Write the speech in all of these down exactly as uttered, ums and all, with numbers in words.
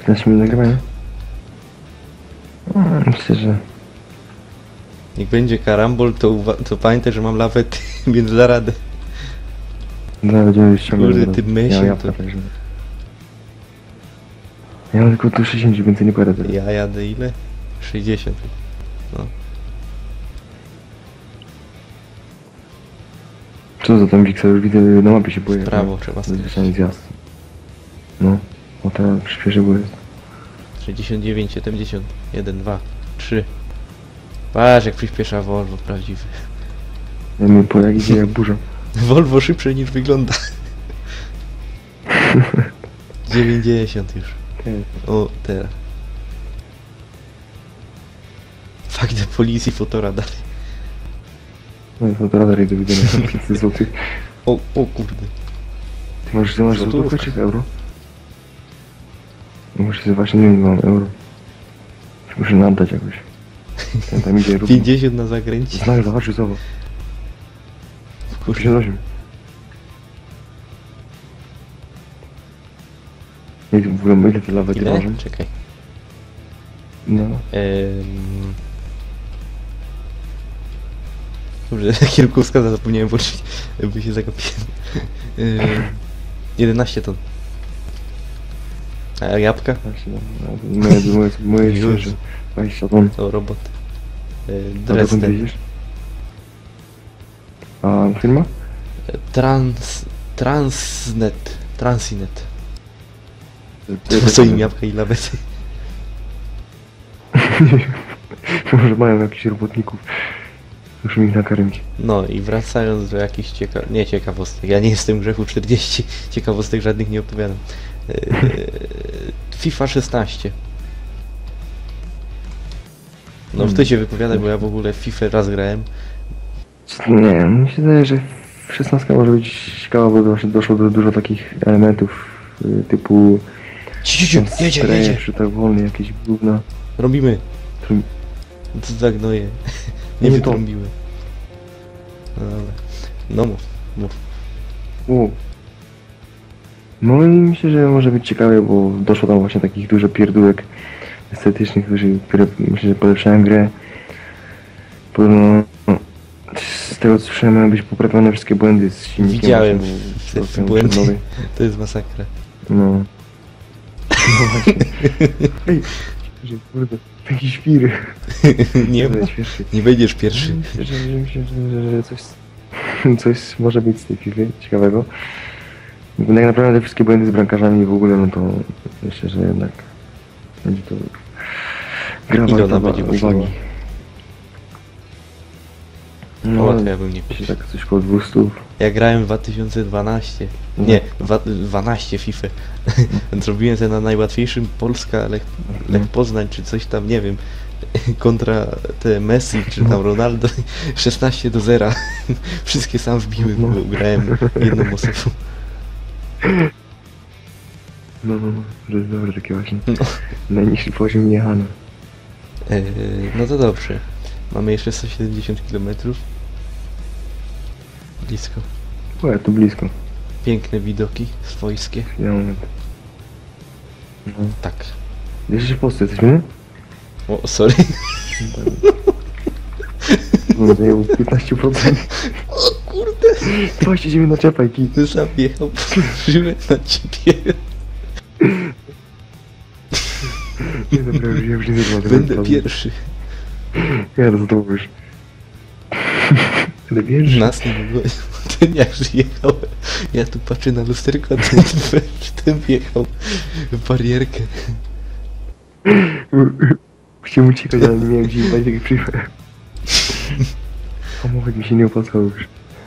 piętnaście minut nagrywania? Myślę, że... Jak będzie karambol, to, to pamiętaj, że mam lawety, więc da radę. Zaraz będziemy ściągać. Kurde, ty myśl ja, to. ja, ja mam tylko tu sześćdziesiąt, więcej nie pojadę. Ja jadę ile? sześćdziesiąt. No. Co za tam Wiksa? Już widzę, na mapie się boję. W prawo trzeba skręcić. Zwyczajny zjazd. No, o teraz przyspieszy, bo jest. sześćdziesiąt dziewięć, siedemdziesiąt, jeden, dwa, trzy. Patrz jak przyspiesza Volvo prawdziwy. Ja mnie po jak idzie jak burza. Volvo szybsze niż wygląda. dziewięćdziesiąt już. O, teraz. Fakt do policji, fotoradar. No i fotoradar jest do widzenia. pięćset złotych. O, o kurde. Ty masz, ty masz Złotówka. złotówkę czy euro? No muszę sobie właśnie, nie wiem, mam euro. Muszę nadać jakoś. Ten tam idzie równo. pięćdziesiąt na zakręcie. Znak zahaczy, zobacz. Kurde. pięćdziesiąt osiem. Nie wiem w ogóle ile te lawety Ile? ważą. Czekaj. No. Ehm... Dobrze, kierunkowskaza zapomniałem włączyć, by się zagapiłem. Ehm... jedenaście ton. A jabłka? Właśnie, no. Moje, moje, moje Już. świeże. dwadzieścia ton. To robot. Ehm, A dokąd Dresden. jedziesz? A firma? Trans... Transnet. Transinet. To są im jabłka i lawety. Może mają jakichś robotników. Muszę ich nakarmić. No i wracając do jakichś cieka... nie ciekawostek, ja nie jestem grzechu czterdzieści, ciekawostek żadnych nie opowiadam. Eee, FIFA szesnaście. No w ty się wypowiadaj, bo ja w ogóle w FIFA raz grałem. Nie, mi się wydaje, że szesnastka może być ciekawa, bo właśnie doszło do dużo takich elementów y, typu... Ciu, ciu, ciu, jedzie, jedzie. Czy tak wolny, jakieś gówna. Robimy. Którym... Co tak gnoje. Nie Nie to. wytrąbiłem. No dobra. No mów, mów. U. No i myślę, że może być ciekawe, bo doszło tam właśnie takich dużo pierdółek estetycznych, które myślę, że polepszają grę. Podobno z tego co słyszałem, mają być poprawione wszystkie błędy z silnikiem. Widziałem właśnie, te bo- błędy. nowej. To jest masakra. No. No właśnie. Ej, że kurde, taki świr. Nie ma. Śmieszny. Nie będziesz pierwszy. Myślę, że, że, myślę, że, że coś, coś może być z tej FIFA ciekawego. Bo tak naprawdę te wszystkie błędy z bramkarzami w ogóle, no to myślę, że jednak będzie to gra Ile ona warta będzie uwagi. kosztowała? No, Łatwo ja bym nie myślę, kupił. tak coś koło dwieście. Ja grałem w dwa tysiące dwanaście. Nie, dwa- dwanaście FIFA. Zrobiłem sobie na najłatwiejszym Polska, Lech, Lech Poznań czy coś tam, nie wiem. Kontra te Messi czy tam Ronaldo. szesnaście do zera. Wszystkie sam wbiłem, No. bo grałem jedną osobą. No, no, no, że jest dobre takie właśnie. No. Najniższy poziom jechany. Eee, no to dobrze. Mamy jeszcze sto siedemdziesiąt kilometrów. Blisko. Ue, tu blisko. Piękne widoki swojskie. Ja moment. No. Tak. Jeszcze w Polsce jesteśmy? O, sorry. No, zajęło piętnaście procent. O kurde. dwadzieścia dziewięć naczepaj, kij. Ty sam jechał, patrzyłem na ciebie. Nie, dobra, już, ja już nie zerwam. Będę pierwszy. Ja to to już. Będę pierwszy. Nas nie było. Ten jak jechał. Ja tu patrzę na lusterko, a ten, ten wjechał w barierkę. Chciałem uciekać, ale nie miałem gdzie jechać, jak przyjechałem. Samochód mi się nie opłacał już.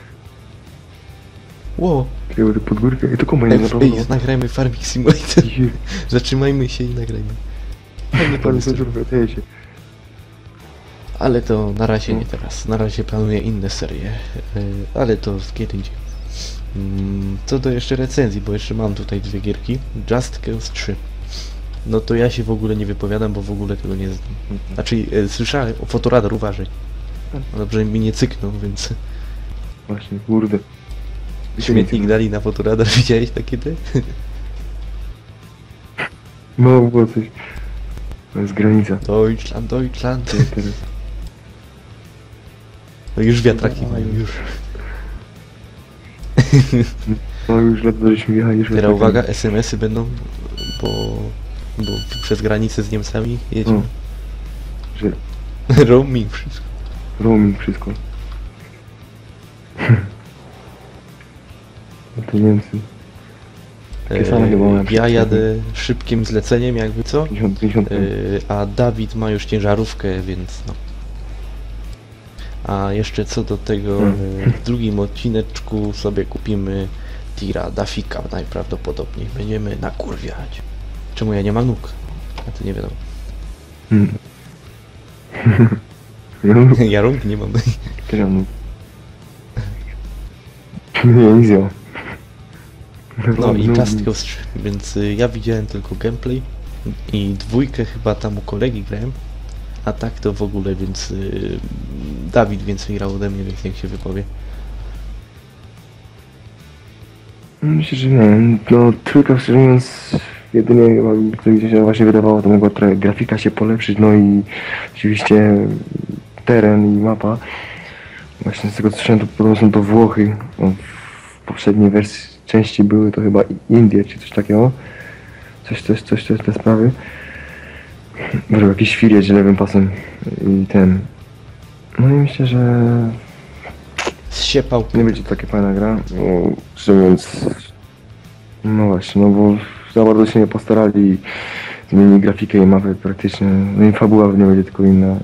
Ło. Czekaj, pod górkę. I to komu nie Ej, naprawdę. ej, nagrajmy Farming Simulator. Zatrzymajmy się i nagrajmy. Nie pan co zrobię, się. Ale to na razie nie teraz. Na razie planuję inne serie. Yy, ale to kiedy indziej. Mm, co do jeszcze recenzji, bo jeszcze mam tutaj dwie gierki. Just Cause trzy. No to ja się w ogóle nie wypowiadam, bo w ogóle tego nie znam. Znaczy, e, słyszałem o fotoradar, uważaj. No dobrze mi nie cyknął, więc... Właśnie, kurde. Śmietnik dali na fotoradar, widziałeś takie te? No, było coś. To jest granica. Deutschland, Deutschland. To teraz. No już wiatraki mają, już. No już lepiej, żeśmy jechali już Teraz uwaga, es em esy będą, bo, bo przez granicę z Niemcami jedziemy. O. Że Roaming wszystko. roaming wszystko. No to Niemcy. Takie same chyba mają. Ja jadę szybkim zleceniem, jakby co, pięćdziesiąt, pięćdziesiąt. e, a Dawid ma już ciężarówkę, więc no. A jeszcze co do tego, Hmm. e, w drugim odcineczku sobie kupimy tira Dafika najprawdopodobniej. Będziemy nakurwiać. Czemu ja nie mam nóg? A to nie wiadomo. Hmm. No, Ja rąk nie mam. też mam nóg. Nie, nic nie mam. No i No, Just Cause trzy, więc y, ja widziałem tylko gameplay i dwójkę chyba tam u kolegi grałem, a tak to w ogóle, więc y, Dawid więcej grał ode mnie, więc niech się wypowie. Myślę, że nie. No trójka, szczerze mówiąc, jedynie chyba mi się właśnie wydawało, to mogła trochę grafika się polepszyć, no i oczywiście teren i mapa. Właśnie z tego co słyszałem, to podobno są to Włochy. No, w poprzedniej wersji części były to chyba Indie czy coś takiego. Coś, coś, coś, coś te sprawy. Może jakiś świr jedzie lewym pasem i ten. No i myślę, że Zsiepał. nie będzie to taka fajna gra, bo szczerze mówiąc, no właśnie, no bo za bardzo się nie postarali, zmienili grafikę i mapę praktycznie, no i fabuła nie będzie tylko inna.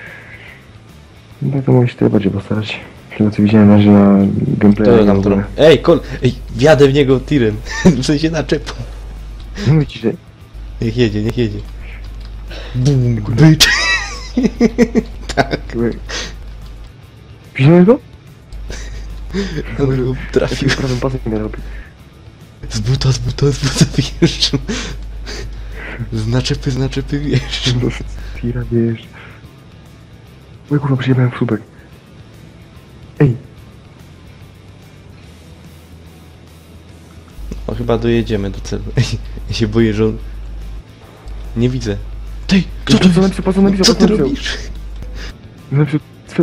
No tak to mogę się tyle bardziej postarać. Tego co widziałem na razie na gameplayu. To tam to. Ej, kol, ej, wjadę w niego tirem. W sensie naczepą. Mówię ci, że Niech jedzie, niech jedzie. Bum, bycz. Tak, widziałeś go? on go trafił. Jakim prawym pasem nie robi. Z buta, z buta, z buta wyjeżdżam. Z naczepy, z naczepy wyjeżdżam. No z tira wiesz. Oj kurwa, przyjechałem w słupek. Ej, O, chyba dojedziemy do celu. Ej, ja się boję, że on... Nie widzę. Ty, kto to co jest? napisał, co napisał, Co co ty napisał? robisz? Napisał, co?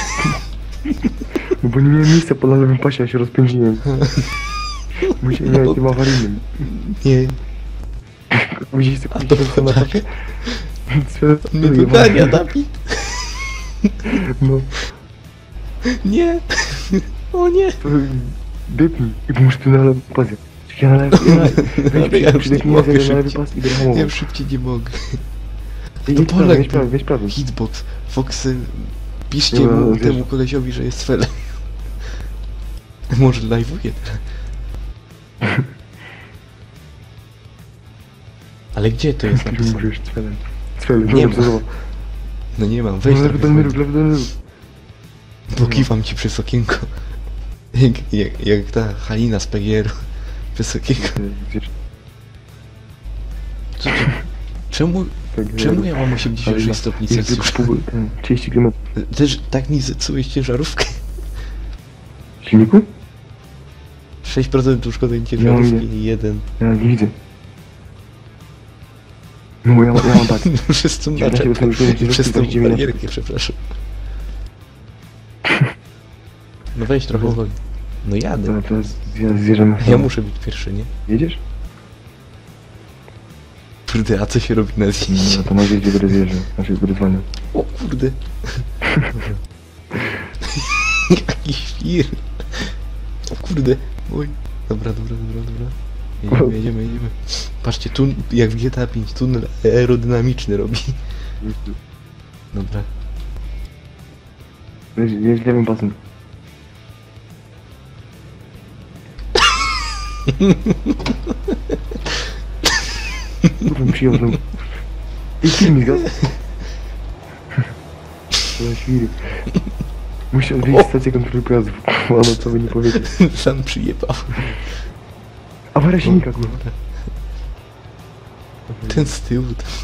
No bo nie miałem miejsca po lewym pasie, ja się rozpędziłem. Musiałem mieć tym awaryjnym. Nie, Widzisz co a to co na pasie? nie wygania, Dawid. No, Nie. O nie. to dypnij i muszę tu na lewy pas. Ja na lewy, ja na lewy. Ja już nie mogę na lewy szybciej. pas i będę Ja hamował. już szybciej nie mogę. Ej, to jedź prawo, Polak jedź prawo, był. jedź prawo. Hitbox. Foxy, piszcie Nie, no, mu, wiesz. temu kolesiowi, że jest felem. Może live'uje teraz. Ale gdzie to jest napisane? Wiesz, cwelem. Cwelem, Nie nie ma. ma. No nie mam, No weź lewy trochę dolny zwolnij. róg, lewy dolny róg. Pokiwam ci przez okienko. Jak, jak, jak ta Halina z P G R-u. Przez okienko. Wiesz, Co ty? Czemu, tak, czemu ja mam osiemdziesiąt Ale sześć stopni jest tylko Celsjusza? pół, ten, trzydzieści kilometrów. Też tak mi zepsułeś ciężarówkę? W silniku? sześć procent uszkodzeń Ja ciężarówki mówię. i jeden. Ja nie widzę. No bo ja, ja mam tak. Przez tą dziewiętnaście naczepę. procent I przez tą dziewiętnaście procent. barierkę, przepraszam. No weź trochę Bo- zwolnij. No jadę. To, to zje- zjeżdżamy. Ja muszę być pierwszy, nie? Jedziesz? Kurde, a co się robi na zdjęciu? No to może gdzie będę zjeżdżał. Znaczy będę dzwonił. O kurde. Jaki świr. O kurde. Oj. Dobra, dobra, dobra, dobra. Jedziemy, jedziemy, jedziemy. Patrzcie, tu jak w G T A pięć tunel aerodynamiczny robi. Dobra. Jedź, jedź lewym pasem. Kurwa, przyjął znowu. I film mi zgasł. To świry. Muszę odwiedzić stację kontroli pojazdów. Kurwa, no co by nie powiedzieć. Sam przyjebał. Awaria silnika, kurwa. Ten z tyłu tam.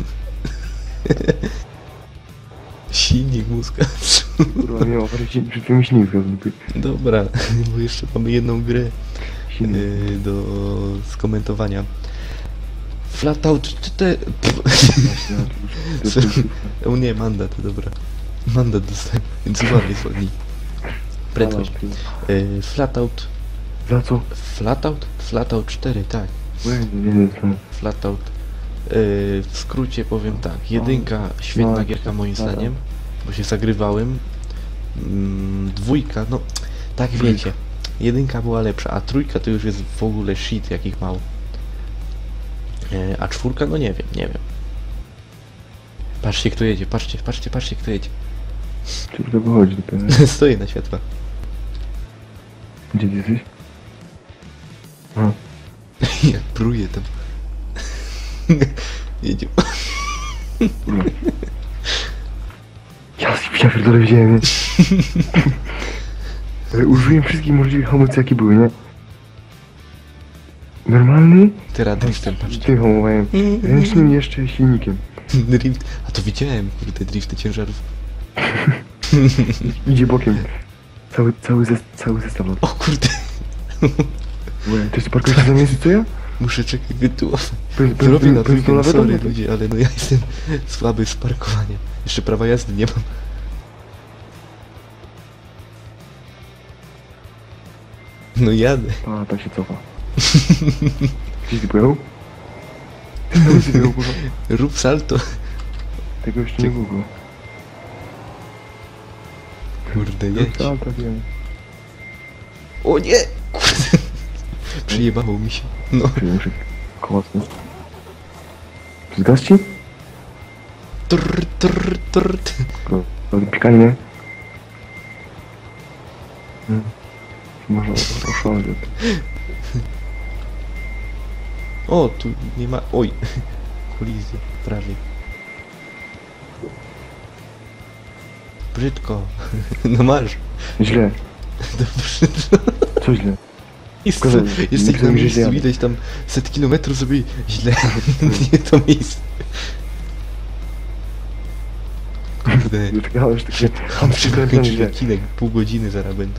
Silnik mu zgasł. Kurwa, nie, awaria silnika. Przed tym silnik zgasł. Dobra, bo jeszcze mamy jedną grę Silnik. yy, do skomentowania. Flatout cztery... Właśnie, no, to już- to już- O nie, mandat, dobra. Mandat dostałem, więc uważaj zwolnij. Prędkość. Yy, Flatout... Za co? Flatout? Flatout cztery, tak. Łe, nie wiem co. Flatout. Yy, w skrócie powiem tak. Jedynka, świetna No, gierka moim dobra. zdaniem, bo się zagrywałem. Mm, dwójka, no tak Trójka. wiecie. Jedynka była lepsza, a trójka to już jest w ogóle shit jakich mało. Yy, a czwórka, no nie wiem, nie wiem. Patrzcie kto jedzie, patrzcie, patrzcie, patrzcie kto jedzie. Czy to wychodzi dopiero? Stoję na światła. Gdzie ty jesteś? Aha. Jak pruje tam. Jedzie. Kurwa. Ja z ja pierdolę wziąłem, nie? Ale użyłem wszystkich możliwych hamulców jakie były, nie? Normalny? Teraz driftem, patrzcie. Tym hamowałem. Ręcznym jeszcze silnikiem. Drift. A to widziałem, kurde, drifty ciężarów. Idzie bokiem. Cały, cały, zes, cały zestaw. O kurde. Łe, ty parkujesz na miejscu co ja? Muszę czekać wytułować. Pe- pe- Zrobię na pe- pe- trójkę, pe- sorry pe- ludzie, ale no ja jestem słaby z parkowania. Jeszcze prawa jazdy nie mam. No jadę. A, tak się cofa. Gdzieś ty pojechał? Ty na ulicy wyjechał, kurwa. Rób salto. Tego jeszcze nie było. Kurde, jedź. Tak, tak, wiem. O nie! Kurde. Przyjebało mi się. No. Czyli muszę kołacnąć. Zgadz ci? Trr, trr, trr. Tylko, ale pikanie, nie? Hmm. Może oszaleć. O, tu nie ma... Oj. Kolizja, prawie. Brzydko. No masz. Źle. Dobrze. Co źle? Jest, Tylko, że jesteś myślę, na że miejscu, źle jadę. widać tam set kilometrów sobie źle. Nie to miejsce. Kurde. Czekałeś takie... Ham Muszę przykręcony kończyć źle. odcinek, pół godziny zaraz będą.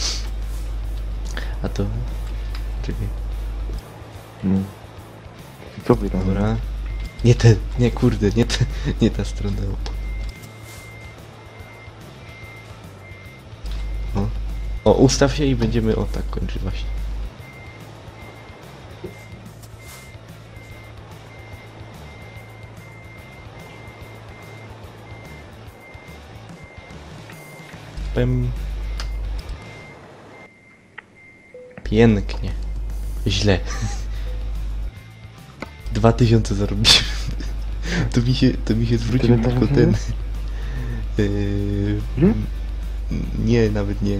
A to... Czekaj, No. Co wy tam? dobra. Nie te, nie kurde, nie te, nie ta strona. O. O, ustaw się i będziemy o tak kończyć właśnie. Pem. Pięknie. Źle. Dwa tysiące zarobiłem. To mi się, to mi się zwrócił Tyle tylko tam ten... jest? Yy, Ile? nie, nawet nie.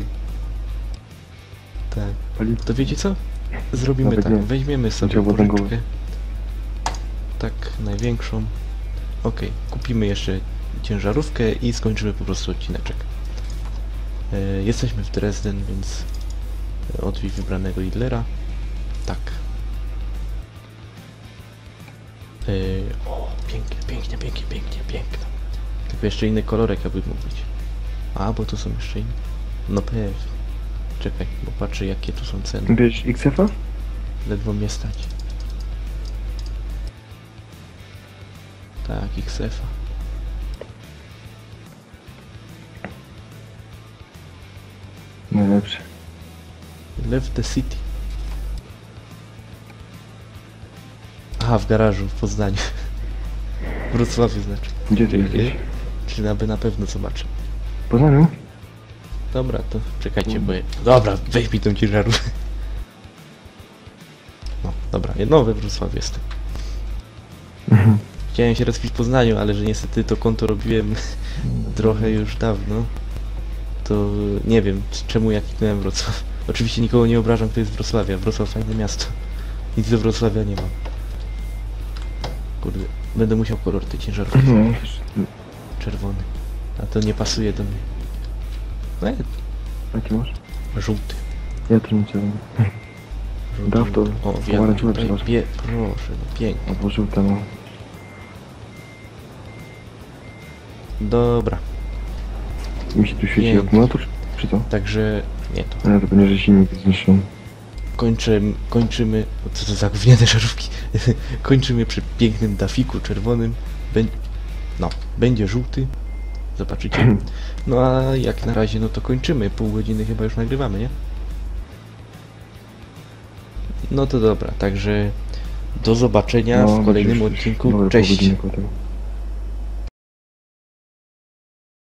Tak. Pali... To wiecie co? Zrobimy Nawet tak. nie. Weźmiemy sobie Trzeba było pożyczkę. tangować. Tak, największą. Okej, kupimy jeszcze ciężarówkę i skończymy po prostu odcineczek. E, jesteśmy w Dresden, więc odwij wybranego Idlera. Tak. E, o, pięknie, pięknie, pięknie, pięknie, pięknie. Tylko jeszcze inny kolorek jakby mógł być. A, bo tu są jeszcze inne. No pewnie. Czekaj, bo patrzę jakie tu są ceny. Bierz X F-a? Ledwo mnie stać. Tak, X F-a. Najlepszy. Left the city. Aha, w garażu w Poznaniu. W Wrocławiu znaczy. Gdzie ty Czyli, jesteś? czyli aby na pewno zobaczę. W Poznaniu? Dobra, to czekajcie, bo... Dobra, weź mi tą ciężarówkę. No, dobra, no we Wrocławiu jestem. Mhm. Chciałem się rozpić w Poznaniu, ale że niestety to konto robiłem trochę już dawno. To nie wiem, czemu ja kliknąłem Wrocław. Oczywiście nikogo nie obrażam, kto jest z Wrocławia. Wrocław fajne miasto. Nic do Wrocławia nie mam. Kurde, będę musiał kolor tej ciężarówki. No, Czerwony. A to nie pasuje do mnie. No nie, jaki masz? żółty. Ja też nie chciałem. żółty. Daw to O, pomarańczowe, tutaj, przepraszam. bie, proszę, no pięknie. Odłożył temu. Dobra, Mi się tu świeci Pięknie. akumulator, czy co? także nie to. Ale to pewnie, że silnik jest zniszczony. kończymy, kończymy, o, co to za gówniane żarówki, kończymy przy pięknym dafiku czerwonym, Bę, no, będzie żółty, zobaczycie, no a jak na razie, no to kończymy, pół godziny chyba już nagrywamy, nie? No to dobra, także do zobaczenia No, w kolejnym już- już odcinku, dobre pół cześć! godziny potem.